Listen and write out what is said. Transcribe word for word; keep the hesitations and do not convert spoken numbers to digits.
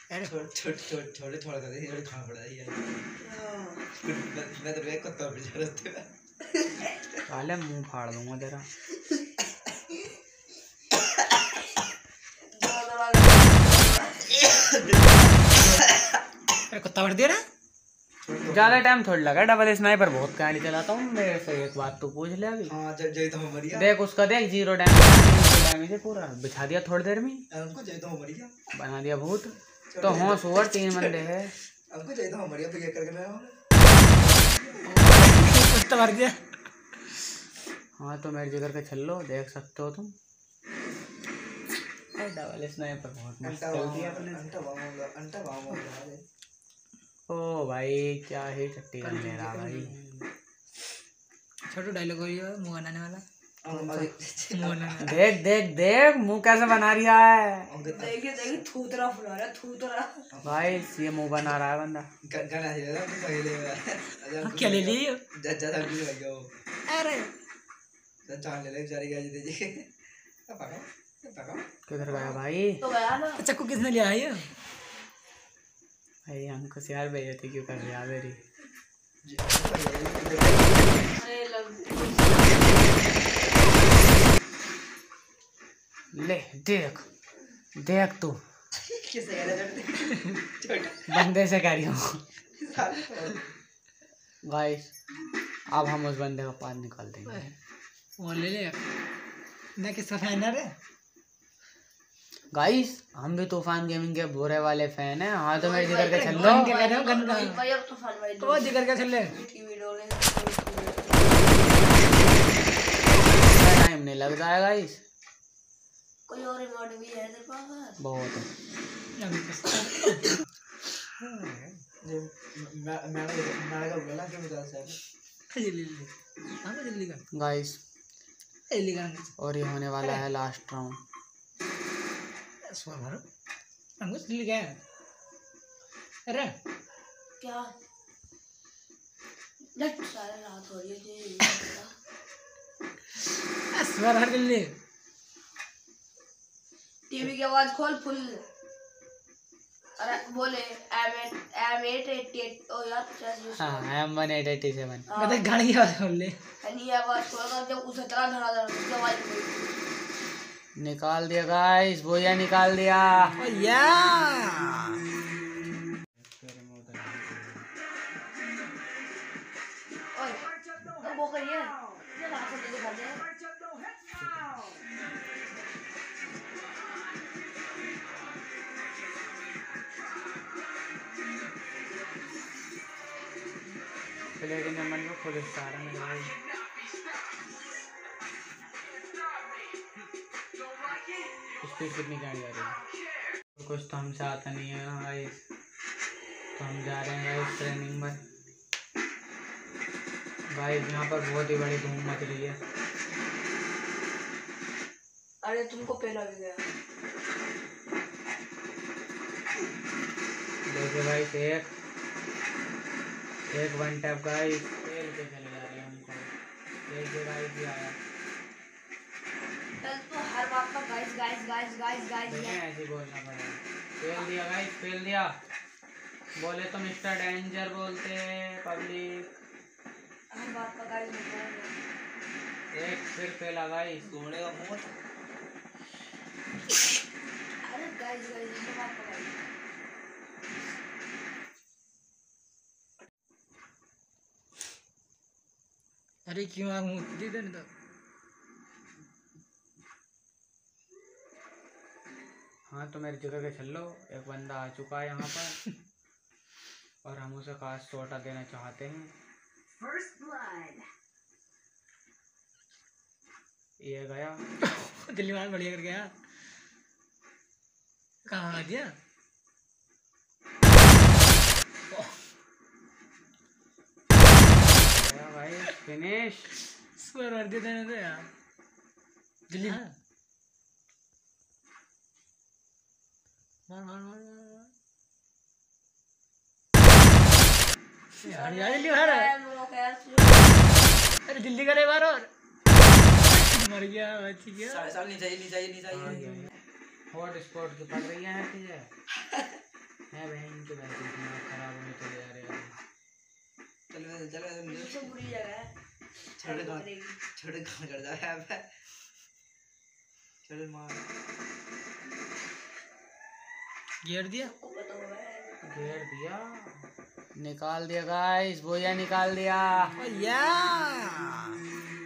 अरे छोड़ छोड़ छोड़ छोड़े छोड़ कर दे ये खाना पड़ा है यार मैं तो एक कुत्ता भी चलते साले मुंह फाड़ दूंगा तेरा। अरे कुत्ता भर दिया ना। ज्यादा टाइम थोड़ी लगा, डबल स्नाइपर बहुत गाड़ी चलाता हूँ। मेरे से एक बात तो पूछ ले अभी। हाँ जब जब तो मर गया देख उसका, देख जीरो डैमेज डैमेज है पूरा, बिछा दिया थोड़ी देर में, हमको जब तो मर गया बना दिया भूत। तो होश ओवर तीन बंदे हैं, हमको जब तो मर गया फिर क्या करके मैं कुत्ता मर गया। हाँ तो मेरे जिगर के छल लो, देख सकते हो तुम। डबल स्नाइपर बहुत मस्त चलती है अपने। अंटा बांगो अंटा बांगो यार। ओ भाई क्या ही टट्टी कर ले रहा भाई। छोटू डायलॉग हो रहा है मुंह बनाने वाला। देख देख देख मुंह कैसे बना रहा है। देखिए देखिए थूतरा फुला रहा है थूतरा। भाई ये मुंह बना रहा है बंदा। गाना है ना तो पहले क्या ले लियो ज्यादा भी लग गया। अरे चांद ले ले जारी गाजी दीजिए। अब पकड़ो पकड़ो किधर गया भाई। तो गया ना। चक्कू किसने लिया है ये भाई हमको यार बेइज्जती क्यों कर रहा है मेरी। ले देख देख तू बंदे से कह रही हूँ गाइस। अब हम उस बंदे का पान निकाल देंगे। वो ले ले ना किसका फैन है रे गाइस। हम भी तूफान गेमिंग के बुरे वाले फैन हैं। हाँ तो मेरे जिगर के छल्लो वो जिगर के छल्ले टाइम नहीं लग जाएगा गाइस। कोई और रिमोट भी है तेरे पास? बहुत है। मैं मैं मैं का बोला कि मुझे ऐसा है जल्दी हां जल्दी कर गाइस। जल्दी कर और ये होने वाला है लास्ट राउंड। स्वर मारो अंकुश जल्दी क्या है। अरे क्या लट सारे रात हो रही है जी। स्वर हर जल्दी। टीवी की आवाज खोल फुल। अरे बोले M eight M eight eighty eight O यार पचास। हाँ M one eight eighty seven. मतलब गाड़ी की आवाज खोल ले। नहीं आवाज खोल कर जब उसे तरह धड़ा धड़ा आवाज निकाल दिया गाइस। बोया निकाल दिया या ओए अब वो करिए ये ना से दिखा दे। प्लेटिंग नंबर में खुद स्टार है मेरे भाई। स्पीड कितनी गाड़ी आ रही है। कुछ तो हमसे आता नहीं है गाइस। तो हम जा रहे हैं गाइस ट्रेनिंग में। गाइस यहाँ पर बहुत ही बड़ी धूम मच रही है। अरे तुमको पहला भी गया। देखिए गाइस एक एक वन टैप गाइस खेल के चले जा रहे हैं हमको। देखिए गाइस ये आया। कल तो हर बात पर guys guys guys guys guys ऐसे बोलना पड़ेगा। फेल दिया गाइस फेल दिया। बोले तो मिस्टर डेंजर बोलते पब्लिक। हर बात पर गाइस बोल। एक फिर फेला गाइस। घोड़े का मुंह। अरे गाइस गाइस ये बात पर गाइस। अरे क्यों आग मुंह दे दे तो। हाँ तो मेरी जगह के चल लो। एक बंदा आ चुका है यहाँ पर और हम उसे कास्ट सोटा देना चाहते हैं। ये गया दिल्ली वाला बढ़िया कर गया। कहाँ आ गया भाई फिनिश। स्वर मार दिया था तो यार दिल्ली। हाँ मार मार मार मार यार यार दिल्ली बाहर। अरे दिल्ली का ले बाहर और मर गया बच गया। साल नहीं चाहिए नहीं चाहिए नहीं चाहिए। हॉट स्पॉट की पड़ रही है तुझे। तो वैसे ही दिमाग खराब होने चले जा रहे हैं। चल मैं चल मैं सबसे बुरी जगह है छोटे गान छोटे गान कर जा यहाँ पे चल मार गिर दिया सबको पता होगा है। घेर दिया, निकाल दिया गाइस, बोया निकाल दिया। या